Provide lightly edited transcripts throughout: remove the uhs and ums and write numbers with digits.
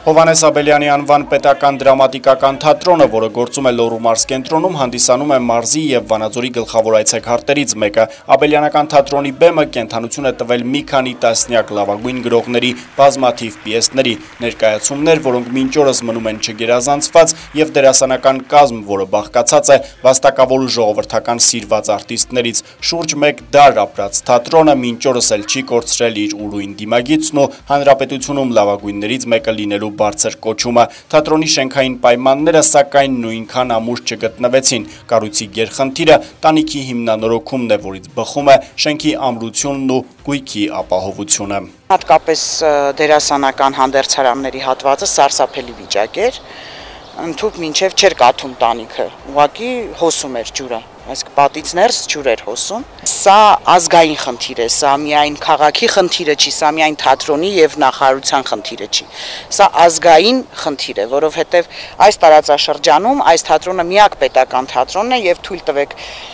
Հովհաննես Աբելյանի անվան պետական դրամատիկական թատրոնը, որը գործում է Լոռու մարզ կենտրոնում, հանդիսանում է մարզի եւ Վանաձորի գլխավոր այցեքարտերից մեկը։ Աբելյանական թատրոնի բեմը կենթանություն է տվել մի քանի տասնյակ լավագույն գրողների բազմաթիվ պիեսների, ներկայացումներ, որոնք մինչ օրս մնում են չգերազանցված, եւ դերասանական կազմ, որը բաղկացած է վաստակավոր ու ժողովրդական սիրված արտիստներից։ Շուրջ մեկ դար ապրած թատրոնը մինչ օրս էլ չի կորցրել իր ուրույն դիմագիծն ու հանրապետությունում լավագույններից մեկը լինելու բարձր կոչումը։ Թատրոնի շենքային պայմանները սակայն նույնքան ամուր չգտնվեցին։ Կառույցի գերխնդիրը տանիքի հիմնանորոգումն է, որից բխում է շենքի ամրությունն ու գույքի ապահովությունը։ Հատկապես դերասանական հանդերձարանների հատվածը սարսափելի վիճակ էր, ընդհուպ մինչև չէր կաթում տանիքը, ուղղակի հոսում էր ջուրը, այսինքն պատից ներս ջուր էր հոսում։ Սա ազգային խնդիր է, սա միայն քաղաքի խնդիրը չի, սա միայն թատրոնի եւ նախարարության խնդիրը չի։ Սա ազգային խնդիր է, որովհետեւ այս տարածաշրջանում այս թատրոնը միակ պետական թատրոնն է եւ թույլ տվեք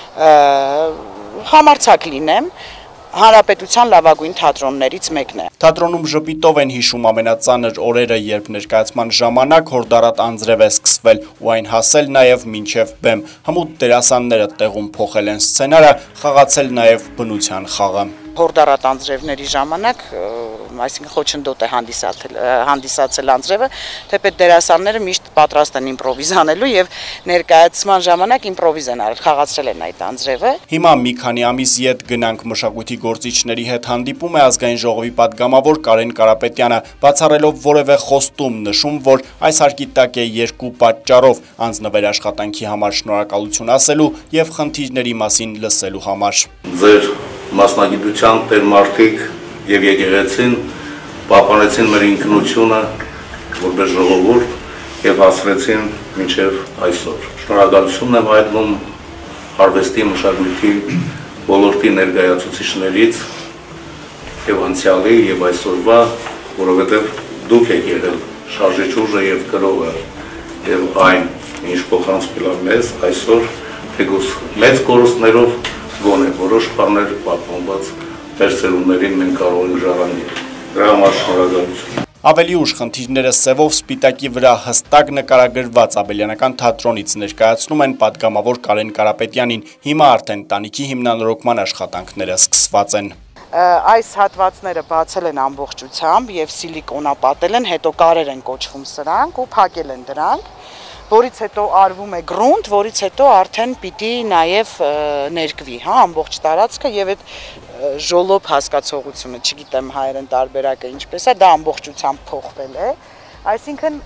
համարձակ լինեմ, հանրապետության լավագույն թատրոններից մեկն է։ Թատրոնում ժպիտով են հիշում ամենածանր օրերը, երբ ներկայացման ժամանակ հորդառատ անձրև է սկսվել ու այն հասել նաև մինչև բեմ։ Հմուտ դերասանները տեղում փոխել են սցենարը, խաղացել նաև բնության խաղը։ Հորդառատ անձրևների ժամանակ, այսինքն խոչընդոտ է հանդիսացել անձրևը, թեպետ դերասանները միշտ պատրաստ են իմպրովիզ անելու եւ ներկայացման ժամանակ իմպրովիզ են արել, խաղացրել են այդ անձրևը։ Հիմա մի քանի ամիս ետ գնանք մշակույթի գործիչների հետ հանդիպում է ազգային ժողովի падգամավոր Կարեն Կարապետյանը, բացառելով որևէ խոստում նշում, որ այս հարկի տակ է երկու պատճառով՝ անձնվեր աշխատանքի համար շնորհակալություն ասելու եւ խնդիրների մասին լսելու համար։ Ձեր մասնագիտության տերմարտիկ եւ եկեղեցին պահպանեցին մեր ինքնությունը որպես ժողովուրդ եւ հասրեցին մինչեւ այսօր։ Շնորհակալություն եմ հայտնում արվեստի մշակույթի ոլորտի ներկայացուցիչներից եւ անցյալի եւ այսօրվա, որովհետեւ դուք եք եղել շարժիչ ուժը եւ գրողը եւ այն, ինչ փոխանցվել է մեզ այսօր, թեկուզ մեծ կորուստներով գոնե որոշ բաներ պահպանված մեր սերունդներին մենք կարող ենք ժառանգել։ Դրա համար շնորհակալություն։ Ավելի ուշ խնդիրները սևով սպիտակի վրա հստակ նկարագրված Աբելյանական թատրոնից ներկայացնում են падգամավոր Կարեն Կարապետյանին։ Հիմա արդեն տանիքի հիմնանորոգման աշխատանքները սկսված են։ Այս հատվածները բացել են ամբողջությամբ եւ սիլիկոնապատել են, հետո կարեր են կոչվում սրանք ու փակել են դրանք, որից հետո արվում է գրունտ, որից հետո արդեն պիտի նաև ներկվի, հա, ամբողջ տարածքը եւ այդ ժոլոբ հասկացողությունը, չգիտեմ հայերեն տարբերակը ինչպես է, դա ամբողջությամբ փոխվել է, այսինքն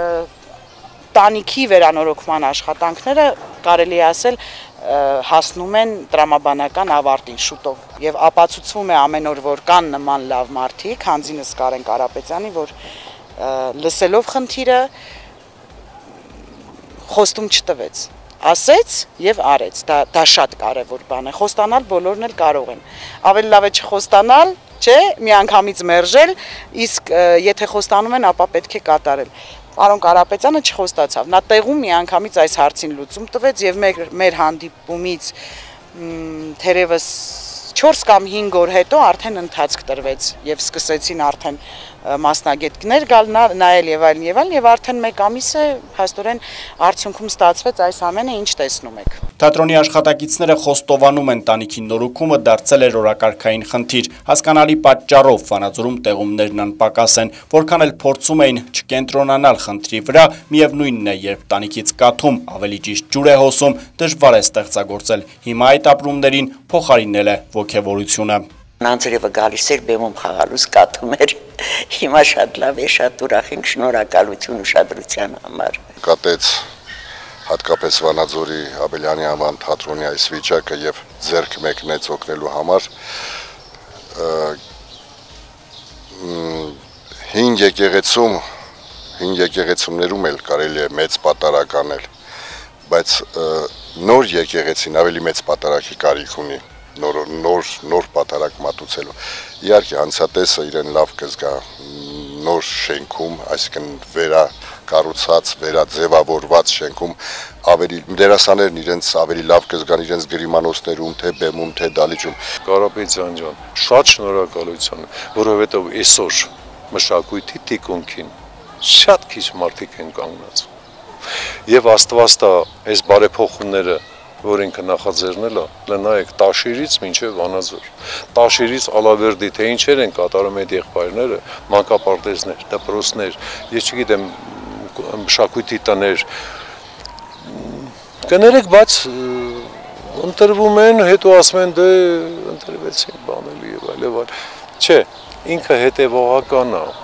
տանիքի վերանորոգման աշխատանքները կարելի է ասել հասնում են տրամաբանական ավարտին շուտով եւ ապացուցվում է ամեն օր, որ կան նման լավ մարդիկ, հանձինս Կարեն Կարապետյանի, որ լսելով խնդիրը խոստում չտվեց, ասեց եւ արեց, դա շատ կարեւոր բան է, խոստանալ բոլորն էլ կարող են, ավելի լավ է չխոստանալ, չէ, միանգամից մերժել, իսկ եթե խոստանում են, ապա պետք է կատարել։ Պարոն Կարապետյանը չխոստացավ, նա տեղում միանգամից այս հարցին լուծում տվեց եւ մեր հանդիպումից թերևս 4 կամ 5 օր հետո արդեն ընթացք տրվեց եւ սկսեցին արդեն մասնագետներ գալ նայել եւ այլն եւ արդեն 1 ամիս է հաստորեն արդյունքում ստացվեց այս ամենը, ինչ տեսնում եք։ Թատրոնի աշխատակիցները խոստովանում են տանիքի նորոգումը դարձել էր օրակարգային խնդիր։ Հասկանալի պատճառով Վանաձորում տեղումներն անպակաս են, որքան էլ փորձում էին չկենտրոնանալ խնդրի վրա, միևնույնն է, երբ տանիքից կաթում, ավելի ճիշտ ջուր է հոսում, դժվար է ստեղծագործել։ Հիմա այդ ապրումներին փոխարինել է ոգևորությունը։ Անձրևը գալիս էր բեմում խաղալուց կաթում էր, հիմա շատ լավ է, շատ ուրախ ենք, շնորհակալություն ուշադրության համար։ Կատեց հատկապես Վանաձորի Աբելյանի անվան թատրոնի այս վիճակը եւ ձեռք մեկնեց օգնելու համար 5 եկեղեցումներում էլ կարելի է մեծ պատարակ անել, բայց նոր եկեղեցին ավելի մեծ պատարակի կարիք ունի, նոր պատարակ մատուցելու։ Իհարկե անցատեսը իրեն լավ կզգա նոր շենքում, այսինքն վերակառուցած, վերաձևավորված շենքում ավելի դերասաններն իրենց ավելի լավ կզգան իրենց գրիմանոցներում, թե բեմում, թե դալիճում։ Կարապետյան ջան, շատ շնորհակալություն, որովհետև այսօր մշակույթի թիկունքին շատ քիչ մարդիկ են կանգնած։ Եվ Աստվածտա այս բարեփոխումները, որ ինքը նախաձեռնել է, նայեք Տաշիրից մինչև Վանաձոր, Տաշիրից Ալավերդի, թե ինչեր են կատարում այդ եղբայրները, մանկապարտեզներ, դպրոցներ, ես չգիտեմ, մշակույթի տներ, կներեք, բայց ընտրվում են, հետո ասում են, դե ընտրվեցին բանելի եւ այլ եւ այլ։ Չէ, ինքը հետևողական է։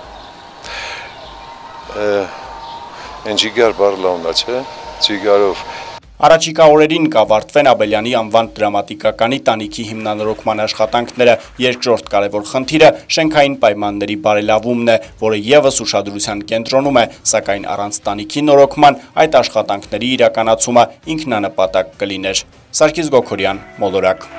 Են ջիգար բարլավնա, չէ, ջիգարով։ Առաջիկա օրերին կավարտվեն Աբելյանի անվան դրամատիկականի տանիքի հիմնանորոգման աշխատանքները, երկրորդ կարևոր խնդիրը շենքային պայմանների բարելավումն է, որը ևս ուշադրության կենտրոնում է, սակայն առանց տանիքի նորոգման այդ աշխատանքների իրականացումը ինքնանպատակ կլիներ։ Սարգիս Գոքորյան, Մոլորակ։